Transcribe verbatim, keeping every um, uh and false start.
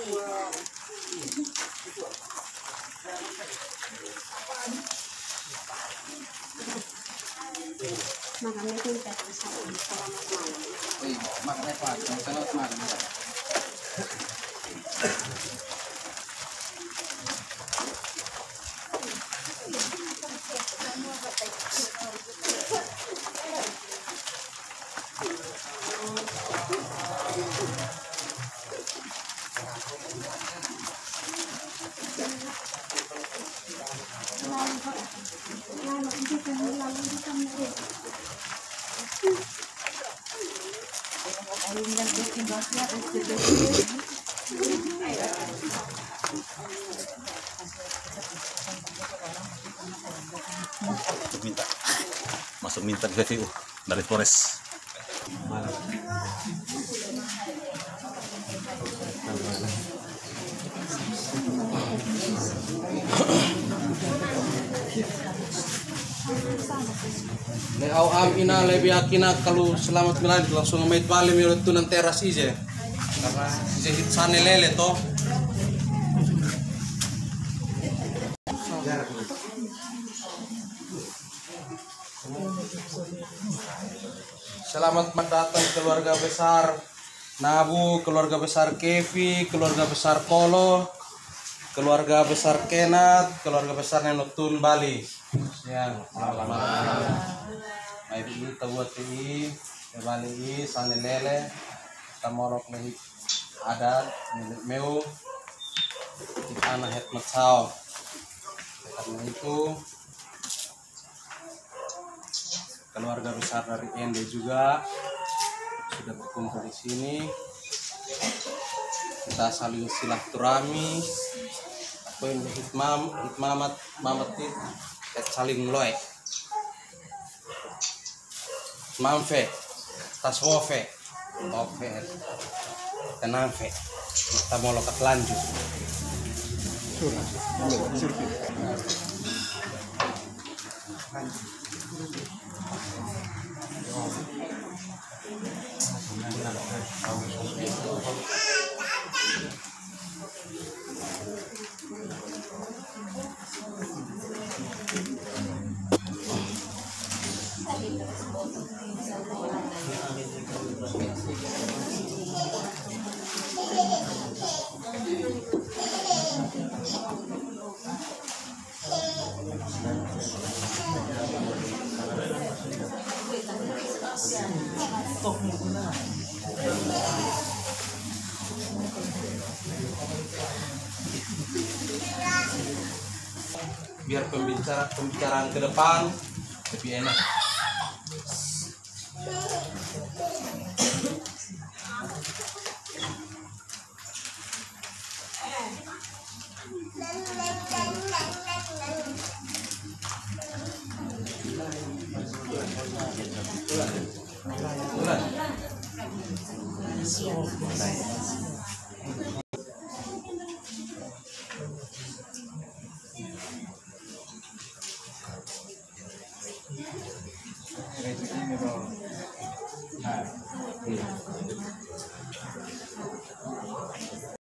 Makamnya pintar bisa selamat malam. Wih, makanya Pak, selamat malam. minta masuk minta di V V U dari Polres. Le au am ina lebih akina kalau selamat melalui langsung ngamait balik mirat tu nanti teras ije karena ije hit sana lele toh. Selamat datang keluarga besar Nabu, keluarga besar Kevi, keluarga besar Kolo, keluarga besar Kenat, keluarga besar Nenotun Bali. Ya, selamat. Baik ini tabuat ini, Bali ini sanelele, tamorok lehi adat, milik meu, kita anak het matsau. Karena itu keluarga besar dari Ende juga sudah berkumpul di sini. Kita saling silaturahmi. Apa yang hitmam, hitmamat, mamat itu saling loy. Mamfe, taswofe, ofe, tenamfe. Kita mau lokat lanjut. Biar pembicara pembicaraan ke depan lebih enak. Bulan.